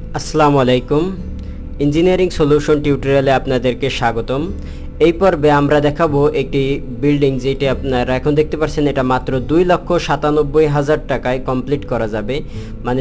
আসসালামু আলাইকুম engineering solution টিউটোরিয়ালে আপনাদেরকে স্বাগতম। এই পর্বে আমরা দেখাবো একটি বিল্ডিং যেটি আপনারা এখন দেখতে পাচ্ছেন। এটা মাত্র 2,97,000 টাকায় কমপ্লিট করা যাবে, মানে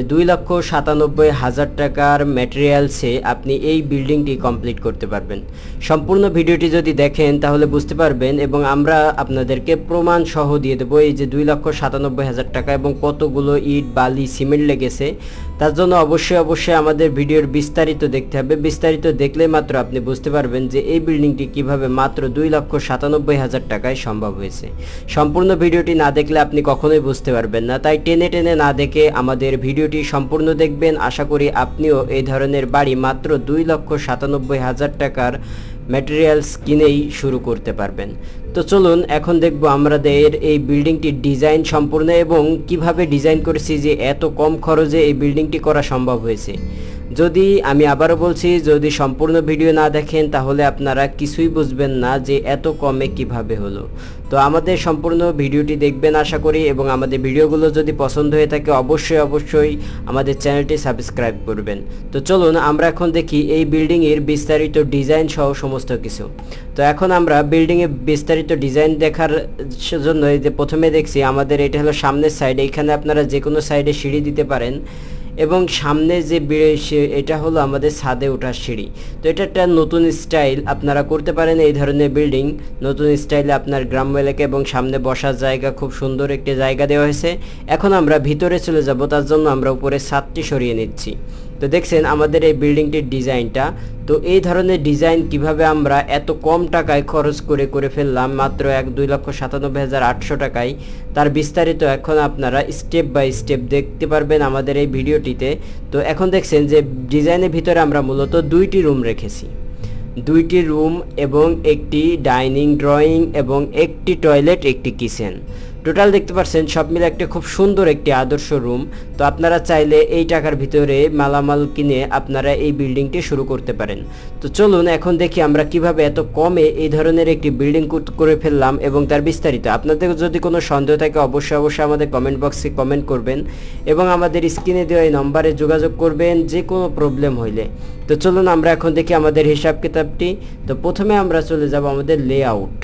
2,97,000 টাকার ম্যাটেরিয়ালসে আপনি এই বিল্ডিংটি কমপ্লিট করতে পারবেন। সম্পূর্ণ ভিডিওটি যদি দেখেন তাহলে বুঝতে পারবেন এবং আমরা আপনাদেরকে প্রমাণ সহ দিয়ে দেবো এই যে 2,97,000 টাকা এবং কতগুলো ইট বালি সিমেন্ট লেগেছে। তার জন্য অবশ্যই আমাদের ভিডিওর বিস্তারিত দেখতে হবে। বিস্তারিত দেখলে মাত্র আপনি বুঝতে পারবেন যে এই বিল্ডিংটি কিভাবে মাত্র 2,97,000 টাকায় সম্ভব হয়েছে। সম্পূর্ণ ভিডিওটি না দেখলে আপনি কখনোই বুঝতে পারবেন না, তাই টেনে টেনে না দেখে আমাদের ভিডিওটি সম্পূর্ণ দেখবেন। আশা করি আপনিও এই ধরনের বাড়ি মাত্র 2,97,000 টাকার ম্যাটেরিয়ালস কিনেই শুরু করতে পারবেন। তো চলুন এখন দেখব আমাদের এই বিল্ডিংটির ডিজাইন সম্পূর্ণ এবং কিভাবে ডিজাইন করেছি যে এত কম খরচে এই বিল্ডিংটি করা সম্ভব হয়েছে। যদি আমি আবারও বলছি, যদি সম্পূর্ণ ভিডিও না দেখেন তাহলে আপনারা কিছুই বুঝবেন না যে এত কমে কিভাবে হলো। তো আমাদের সম্পূর্ণ ভিডিওটি দেখবেন আশা করি, এবং আমাদের ভিডিওগুলো যদি পছন্দ হয়ে থাকে অবশ্যই আমাদের চ্যানেলটি সাবস্ক্রাইব করবেন। তো চলুন আমরা এখন দেখি এই বিল্ডিংয়ের বিস্তারিত ডিজাইন সহ সমস্ত কিছু। তো এখন আমরা বিল্ডিংয়ের বিস্তারিত ডিজাইন দেখার জন্য এই যে প্রথমে দেখছি আমাদের এটা হলো সামনের সাইড। এইখানে আপনারা যে কোনো সাইডে সিঁড়ি দিতে পারেন এবং সামনে যে এটা হলো আমাদের ছাদে ওঠার সিঁড়ি। তো এটা একটা নতুন স্টাইল আপনারা করতে পারেন। এই ধরনের বিল্ডিং নতুন স্টাইলে আপনার গ্রাম্য এলাকা এবং সামনে বসার জায়গা, খুব সুন্দর একটি জায়গা দেওয়া হয়েছে। এখন আমরা ভিতরে চলে যাব, তার জন্য আমরা উপরে ছাদটি সরিয়ে নিচ্ছি। তো দেখছেন আমাদের এই বিল্ডিংটির ডিজাইনটা। তো এই ধরনের ডিজাইন কিভাবে আমরা এত কম টাকায় খরচ করে ফেললাম মাত্র 2,97,800 টাকায়, তার বিস্তারিত এখন আপনারা স্টেপ বাই স্টেপ দেখতে পারবেন আমাদের এই ভিডিওটিতে। তো এখন দেখছেন যে ডিজাইনের ভিতরে আমরা মূলত দুইটি রুম রেখেছি, দুইটি রুম এবং একটি ডাইনিং ড্রয়িং এবং একটি টয়লেট, একটি কিচেন। টোটাল দেখতে পাচ্ছেন সব মিলে একটা খুব সুন্দর একটি আদর্শ রুম। তো আপনারা চাইলে এই টাকার ভিতরে মালামাল কিনে আপনারা এই বিল্ডিংটি শুরু করতে পারেন। তো চলুন এখন দেখি আমরা কিভাবে এত কমে এই ধরনের একটি বিল্ডিং করে ফেললাম এবং তার বিস্তারিত। আপনাদের যদি কোনো সন্দেহ থাকে অবশ্যই আমাদের কমেন্ট বক্সে কমেন্ট করবেন এবং আমাদের স্ক্রিনে দেওয়া এই নম্বরে যোগাযোগ করবেন যে কোনো প্রবলেম হইলে। তো চলুন আমরা এখন দেখি আমাদের হিসাব কিতাবটি। তো প্রথমে আমরা চলে যাব আমাদের লেআউট,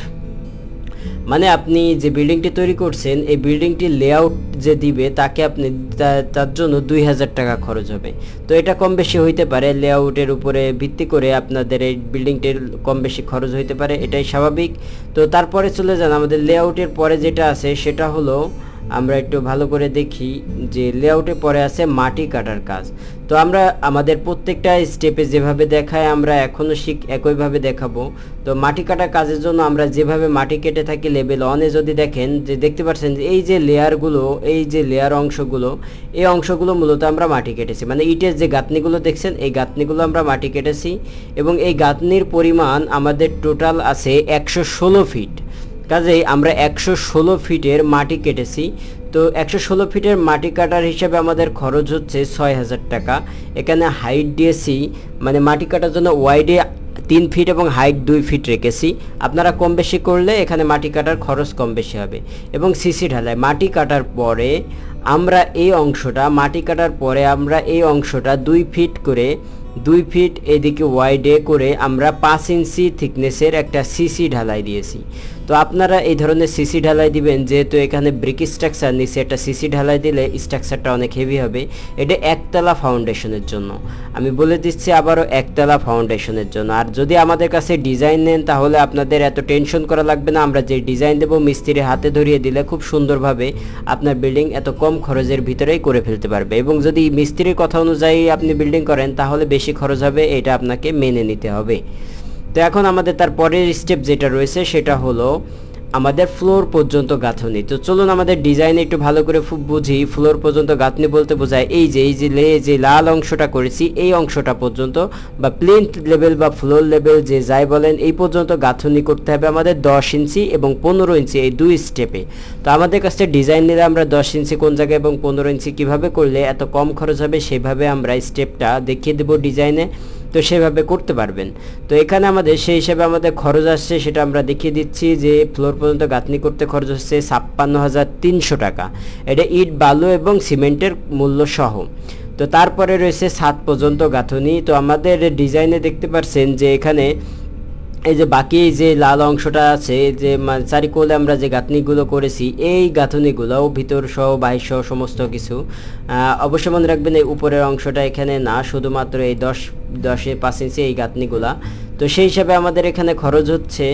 মানে আপনি যে বিল্ডিংটি তৈরি করছেন এই বিল্ডিংটির লেআউট যে দিবে তাকে আপনি তার জন্য 2,000 টাকা খরচ হবে। তো এটা কম বেশি হইতে পারে, লেআউটের উপরে ভিত্তি করে আপনাদের এই বিল্ডিংটির কম বেশি খরচ হইতে পারে, এটাই স্বাভাবিক। তো তারপরে চলে যান আমাদের লেআউটের পরে যেটা আছে সেটা হলো, আমরা একটু ভালো করে দেখি যে লেআউটের পরে আছে মাটি কাটার কাজ। তো আমরা আমাদের প্রত্যেকটা স্টেপে যেভাবে দেখায় আমরা এখনও একইভাবে দেখাবো। তো মাটি কাটার কাজের জন্য আমরা যেভাবে মাটি কেটে থাকি লেভেল 1-এ যদি দেখেন যে দেখতে পাচ্ছেন যে এই যে লেয়ারগুলো, এই যে লেয়ার অংশগুলো, এই অংশগুলো মূলত আমরা মাটি কেটেছি, মানে ইটের যে গাঁথনিগুলো দেখছেন এই গাঁথনিগুলো আমরা মাটি কেটেছি এবং এই গাঁথনির পরিমাণ আমাদের টোটাল আছে 116 ফিট। কাজেই আমরা 116 ফিটের মাটি কেটেছি। তো 116 ফিটের মাটি কাটার হিসাবে আমাদের খরচ হচ্ছে 6,000 টাকা। এখানে হাইট দিয়েছি, মানে মাটি কাটার জন্য ওয়াইডে 3 ফিট এবং হাইট 2 ফিট রেখেছি। আপনারা কম বেশি করলে এখানে মাটি কাটার খরচ কম বেশি হবে। এবং সিসি ঢালাই মাটি কাটার পরে আমরা এই অংশটা মাটি কাটার পরে আমরা এই অংশটা 2 ফিট করে 2 ফিট এদিকে ওয়াইডে করে আমরা 5 ইঞ্চি থিকনেসের একটা সিসি ঢালাই দিয়েছি। তো আপনারা এই ধরনের সিসি ঢালাই দিবেন, যেহেতু এখানে ব্রিক স্ট্রাকচার নিচে একটা সিসি ঢালাই দিলে স্ট্রাকচারটা অনেক হেভি হবে। এটা একতলা ফাউন্ডেশনের জন্য, আমি বলে দিচ্ছি আবারও একতলা ফাউন্ডেশনের জন্য। আর যদি আমাদের কাছে ডিজাইন নেন তাহলে আপনাদের এত টেনশন করা লাগবে না। আমরা যে ডিজাইন দেবো মিস্ত্রি হাতে ধরিয়ে দিলে খুব সুন্দরভাবে আপনার বিল্ডিং এত কম খরচের ভিতরেই করে ফেলতে পারবে। এবং যদি মিস্ত্রির কথা অনুযায়ী আপনি বিল্ডিং করেন তাহলে বেশি খরচ হবে, এটা আপনাকে মেনে নিতে হবে। তো এখন আমাদের তার পরের স্টেপ যেটা রয়েছে সেটা হলো আমাদের ফ্লোর পর্যন্ত গাঁথনি। তো চলুন আমাদের ডিজাইন একটু ভালো করে বুঝি। ফ্লোর পর্যন্ত গাঁথনি বলতে বোঝায় এই যে লাল অংশটা করেছি এই অংশটা পর্যন্ত, বা প্লিন্থ লেভেল বা ফ্লোর লেভেল যে যাই বলেন, এই পর্যন্ত গাঁথনি করতে হবে আমাদের 10 ইঞ্চি এবং 15 ইঞ্চি এই 2 স্টেপে। তো আমাদের কাছে ডিজাইন নিলে আমরা 10 ইঞ্চি কোন জায়গায় এবং 15 ইঞ্চি কীভাবে করলে এত কম খরচ হবে সেভাবে আমরা স্টেপটা দেখিয়ে দেবো ডিজাইনে। তো সেভাবে করতে পারবেন। তো এখানে আমাদের সেই হিসাবে আমাদের খরচ আসছে সেটা আমরা দেখিয়ে দিচ্ছি যে ফ্লোর পর্যন্ত গাঁথনি করতে খরচ হচ্ছে 56,300 টাকা। এটা ইট বালু এবং সিমেন্টের মূল্য সহ। তো তারপরে রয়েছে ছাদ পর্যন্ত গাঁথনি। তো আমাদের ডিজাইনে দেখতে পাচ্ছেন যে এখানে এই যে বাকি যে লাল অংশটা আছে, যে চারিকোলে আমরা যে গাঁথনিগুলো করেছি, এই গাঁথনিগুলো ভিতর সহ বাহির সহ সমস্ত কিছু। অবশ্যই মনে রাখবেন এই উপরের অংশটা এখানে না, শুধুমাত্র এই 10 5 ইঞ্চি এই গাঁথনিগুলা। তো সেই হিসাবে আমাদের এখানে খরচ হচ্ছে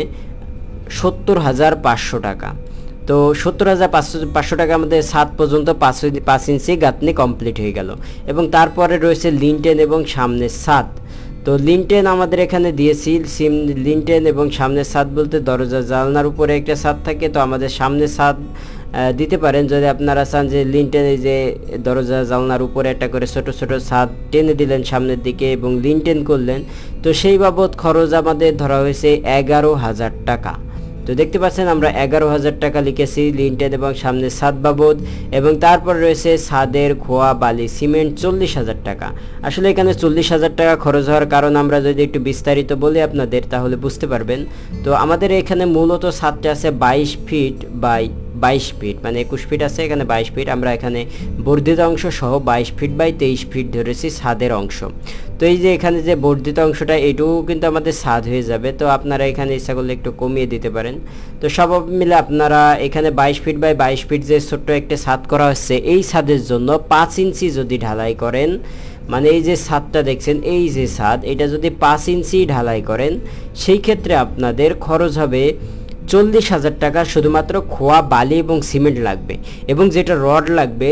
70,500 টাকা। তো 70,500 টাকা আমাদের ছাদ পর্যন্ত 5 ইঞ্চি গাঁথনি কমপ্লিট হয়ে গেল। এবং তারপরে রয়েছে লিনটেন এবং সামনের ছাদ। তো লিনটেন আমাদের এখানে দিয়েছি, লিনটেন এবং সামনের ছাদ বলতে দরজা জানলার উপরে একটা ছাদ থাকে, তো আমাদের সামনের ছাদ দিতে পারেন যদি আপনারা চান যে লিনটেন এই যে দরজা জানলার উপরে একটা করে ছোট ছোট ছাদ টেনে দিলেন সামনের দিকে এবং লিনটেন করলেন। তো সেই বাবদ খরচ আমাদের ধরা হয়েছে 11,000 টাকা। তো দেখতে পাচ্ছেন আমরা 11,000 টাকা লিখেছি লিনটেন এবং সামনের ছাদ বাবদ। এবং তারপর রয়েছে ছাদের খোয়া বালি সিমেন্ট 40,000 টাকা। আসলে এখানে 40,000 টাকা খরচ হওয়ার কারণ আমরা যদি একটু বিস্তারিত বলি আপনাদের তাহলে বুঝতে পারবেন। তো আমাদের এখানে মূলত ছাদটা আছে 22 ফিট বাই 22 ফিট, মানে 21 ফিট আছে, এখানে 22 ফিট। আমরা এখানে বর্ধিত অংশ সহ 22 ফিট বাই 23 ফিট ধরেছি ছাদের অংশ। তো এই যে এখানে যে বর্ধিত অংশটা এটুকু কিন্তু আমাদের ছাদ হয়ে যাবে। তো আপনারা এখানে ইচ্ছা করলে একটু কমিয়ে দিতে পারেন। তো সব মিলে আপনারা এখানে 22 ফিট বাই 22 ফিট যে ছোট্ট একটা ছাদ করা হচ্ছে, এই ছাদের জন্য 5 ইঞ্চি যদি ঢালাই করেন, মানে এই যে ছাদটা দেখছেন এই যে ছাদ, এটা যদি 5 ইঞ্চি ঢালাই করেন সেই ক্ষেত্রে আপনাদের খরচ হবে 40,000 টাকা। শুধুমাত্র খোয়া বালি এবং সিমেন্ট লাগবে, এবং যেটা রড লাগবে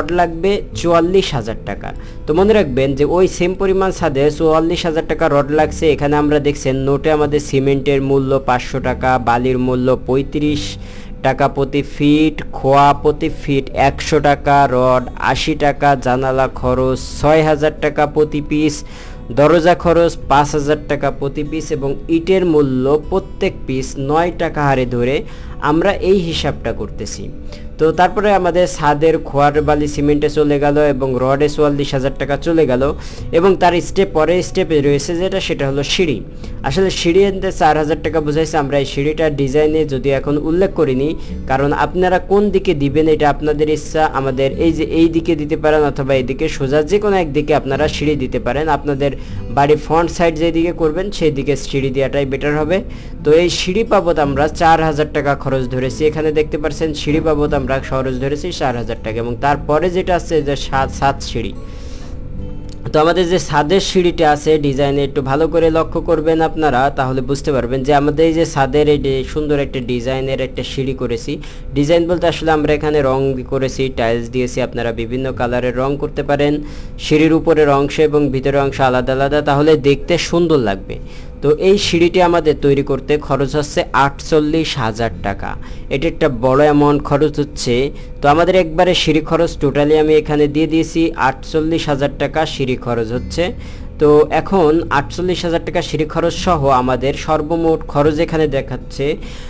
44,000 টাকা। তো মনে রাখবেন যে ওই সেম পরিমাণ ছাদে 44,000 টাকা রড লাগছে। এখানে আমরা দেখছেন নোটে আমাদের সিমেন্টের মূল্য 500 টাকা, বালির মূল্য 35 টাকা প্রতি ফিট, খোয়া প্রতি ফিট 100 টাকা, রড 80 টাকা, জানালা খরচ 6,000 টাকা প্রতি পিস, দরজা খরচ 5,000 টাকা প্রতি পিস, এবং ইটের মূল্য প্রত্যেক পিস 9 টাকা হারে ধরে আমরা এই হিসাবটা করতেছি। তো তারপরে আমাদের ছাদের খোয়ার বালি সিমেন্টে চলে গেল এবং রডে 44,000 টাকা চলে গেল। এবং তার পরের স্টেপে রয়েছে যেটা, সেটা হলো সিঁড়ি। আসলে সিঁড়ি এনতে 4,000 টাকা বুঝাইছে। আমরা এই সিঁড়িটার ডিজাইনে যদি এখন উল্লেখ করিনি, কারণ আপনারা কোন দিকে দিবেন এটা আপনাদের ইচ্ছা। আমাদের এই যে এই দিকে দিতে পারেন অথবা এইদিকে, সোজা যে কোনো একদিকে আপনারা সিঁড়ি দিতে পারেন। আপনাদের বাড়ির ফ্রন্ট সাইড যেদিকে করবেন সেই দিকে সিঁড়ি দেওয়াটাই বেটার হবে। তো এই সিঁড়ি বাবদ আমরা 4,000 টাকা খরচ ধরেছি। এখানে দেখতে পাচ্ছেন সিঁড়ি বাবদ আমরা খরচ ধরেছি 4,000 টাকা। এবং তারপরে যেটা আছে যে ছাদ সিঁড়ি। তো আমাদের যে ছাদের সিঁড়িটা আছে ডিজাইনে একটু ভালো করে লক্ষ্য করবেন আপনারা, তাহলে বুঝতে পারবেন যে আমাদের এই যে ছাদের এই সুন্দর একটা ডিজাইনের একটা সিঁড়ি করেছি। ডিজাইন বলতে আসলে আমরা এখানে রং করেছি, টাইলস দিয়েছি, আপনারা বিভিন্ন কালারের রং করতে পারেন। সিঁড়ির উপরের অংশ এবং ভিতরের অংশ আলাদা আলাদা, তাহলে দেখতে সুন্দর লাগবে। তো এই সিঁড়িটি আমাদের তৈরি করতে খরচ হচ্ছে 48,000 টাকা। এটা একটা বড় অ্যামাউন্ট খরচ হচ্ছে। তো আমাদের একবারে সিঁড়ি খরচ টোটালি আমি এখানে দিয়ে দিয়েছি 48,000 টাকা সিঁড়ি খরচ হচ্ছে। তো এখন 48,000 টাকা সিঁড়ি খরচ সহ আমাদের সর্বমোট খরচ এখানে দেখাচ্ছে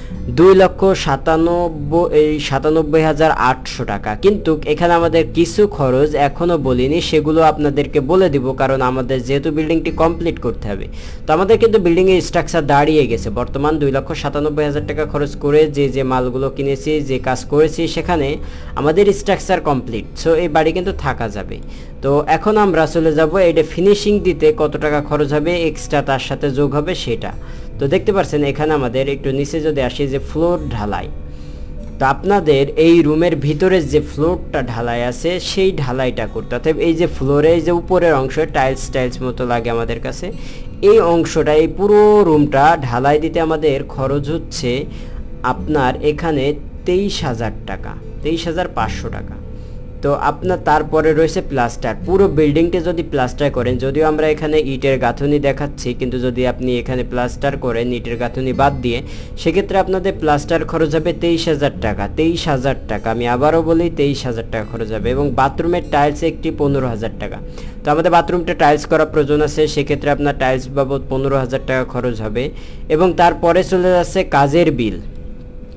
2,97,800 টাকা। কিন্তু এখানে আমাদের কিছু খরচ এখনও বলিনি, সেগুলো আপনাদেরকে বলে দিব, কারণ আমাদের যেহেতু বিল্ডিংটি কমপ্লিট করতে হবে। তো আমাদের কিন্তু বিল্ডিংয়ের স্ট্রাকচার দাঁড়িয়ে গেছে বর্তমান 2,97,000 টাকা খরচ করে যে মালগুলো কিনেছি, যে কাজ করেছি, সেখানে আমাদের স্ট্রাকচার কমপ্লিট। সো এই বাড়ি কিন্তু থাকা যাবে। তো এখন আমরা চলে যাব এটা ফিনিশিং দিতে কত টাকা খরচ হবে এক্সট্রা তার সাথে যোগ হবে সেটা। তো দেখতে পাচ্ছেন এখানে আমাদের একটু নিচে যদি আসি যে ফ্লোর ঢালাই। তো আপনাদের এই রুমের ভিতরে যে ফ্লোরটা ঢালাই আছে সেই ঢালাইটা করতে, অর্থাৎ এই যে ফ্লোরে যে উপরের অংশ টাইলস মতো লাগে আমাদের কাছে, এই অংশটা এই পুরো রুমটা ঢালাই দিতে আমাদের খরচ হচ্ছে আপনার এখানে 23,000 টাকা, 23,500 টাকা। তো আপনার তারপরে রয়েছে প্লাস্টার। পুরো বিল্ডিংটা যদি প্লাস্টার করেন, যদিও আমরা এখানে ইটের গাঁথনি দেখাচ্ছি, কিন্তু যদি আপনি এখানে প্লাস্টার করেন ইটের গাঁথনি বাদ দিয়ে, সেক্ষেত্রে আপনাদের প্লাস্টার খরচ হবে 23,000 টাকা। 23,000 টাকা, আমি আবারও বলি 23,000 টাকা খরচ হবে। এবং বাথরুমের টাইলস একটি 15,000 টাকা। তো আমাদের বাথরুমটা টাইলস করা প্রয়োজন আছে, সেক্ষেত্রে আপনার টাইলস বাবদ 15,000 টাকা খরচ হবে। এবং তারপরে চলে যাচ্ছে কাজের বিল।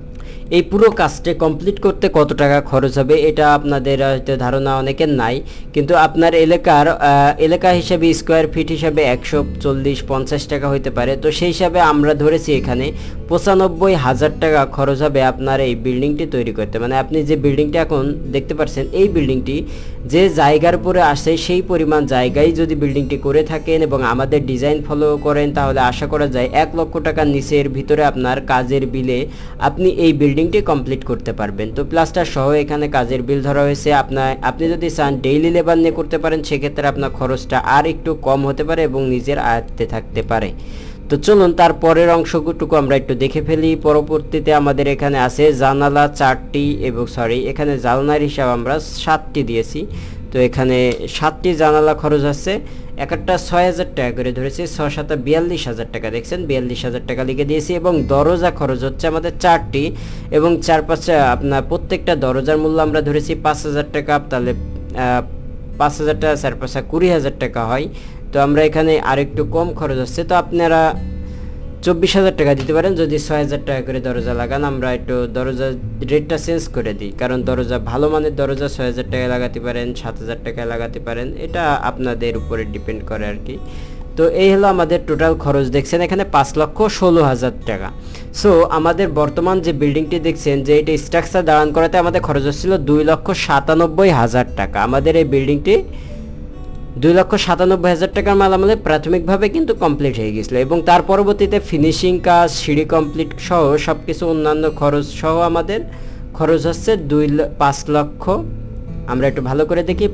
এই পুরো কাজটি কমপ্লিট করতে কত টাকা খরচ হবে এটা আপনাদের হয়তো ধারণা অনেকের নাই, কিন্তু আপনার এলাকা হিসাবে স্কোয়ার ফিট হিসাবে 140-50 টাকা হইতে পারে। তো সেই হিসাবে আমরা ধরেছি এখানে 95,000 টাকা খরচ হবে আপনার এই বিল্ডিংটি তৈরি করতে। মানে আপনি যে বিল্ডিংটি এখন দেখতে পাচ্ছেন, এই বিল্ডিংটি যে জায়গার উপরে আসে সেই পরিমাণ জায়গায় যদি বিল্ডিংটি করে থাকেন এবং আমাদের ডিজাইন ফলো করেন, তাহলে আশা করা যায় 1 লক্ষ টাকার নিচের ভিতরে আপনার কাজের বিলে আপনি এই বিল্ডিংটি কমপ্লিট করতে পারবেন। তো প্লাস্টার সহ এখানে কাজের বিল ধরা হয়েছে। আপনি যদি চান ডেইলি লেবার নিয়ে করতে পারেন, সেক্ষেত্রে আপনার খরচটা আর একটু কম হতে পারে এবং নিজের আয়ত্তে থাকতে পারে। তো চলুন তার পরের অংশটুকু আমরা একটু দেখে ফেলি। পরবর্তীতে আমাদের এখানে আছে জানালা 4টি এবং এখানে জানলার হিসাব আমরা 7টি দিয়েছি। তো এখানে 7টি জানালা খরচ আছে, একটা 6,000 টাকা করে ধরেছি, 6-7 42,000 টাকা, দেখছেন 42,000 টাকা লিখে দিয়েছি। এবং দরজা খরচ হচ্ছে আমাদের 4টি এবং 4-5 আপনার প্রত্যেকটা দরজার মূল্য আমরা ধরেছি 5,000 টাকা। তাহলে 5,000 টাকা 4-5 20,000 টাকা হয়। তো আমরা এখানে আরেকটু কম খরচ হচ্ছে, তো আপনারা 24,000 টাকা দিতে পারেন যদি 6,000 টাকা করে দরজা লাগান। আমরা একটু দরজা রেটটা চেঞ্জ করে দিই, কারণ দরজা ভালো মানের দরজা 6,000 টাকায় লাগাতে পারেন, 7,000 টাকায় লাগাতে পারেন, এটা আপনাদের উপরে ডিপেন্ড করে আর কি। তো এই হলো আমাদের টোটাল খরচ, দেখছেন এখানে 5,16,000 টাকা। সো আমাদের বর্তমান যে বিল্ডিংটি দেখছেন, যে এটা স্ট্রাকচার দাঁড়ান করাতে আমাদের খরচ হচ্ছিল 2,97,000 টাকা। আমাদের এই বিল্ডিংটি 2,97,000 টাকার মাল আমাদের প্রাথমিকভাবে কিন্তু কমপ্লিট হয়ে গেছিলো, এবং তার পরবর্তীতে ফিনিশিং কাজ, সিঁড়ি কমপ্লিট সহ সব কিছু অন্যান্য খরচ সহ আমাদের খরচ হচ্ছে 5 লক্ষ। আমরা একটু ভালো করে দেখি,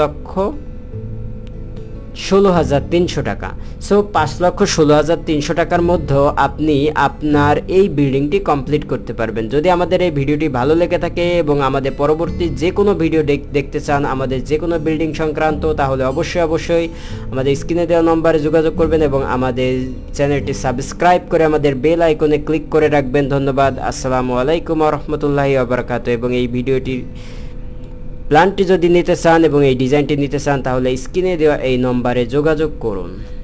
5,16,300 টাকা। সো 5,16,300 টাকার মধ্যে আপনি আপনার এই বিল্ডিংটি কমপ্লিট করতে পারবেন। যদি আমাদের এই ভিডিওটি ভালো লেগে থাকে এবং আমাদের পরবর্তী যে কোনো ভিডিও দেখতে চান আমাদের যে কোনো বিল্ডিং সংক্রান্ত, তাহলে অবশ্যই আমাদের স্ক্রিনে দেওয়া নম্বরে যোগাযোগ করবেন এবং আমাদের চ্যানেলটি সাবস্ক্রাইব করে আমাদের বেল আইকনে ক্লিক করে রাখবেন। ধন্যবাদ। আসসালামু আলাইকুম ওয়া রাহমাতুল্লাহি ওয়া বারাকাতুহু। এবং এই ভিডিওটির প্ল্যানটি যদি নিতে চান এবং এই ডিজাইনটি নিতে চান, তাহলে স্ক্রিনে দেওয়া এই নম্বরে যোগাযোগ করুন।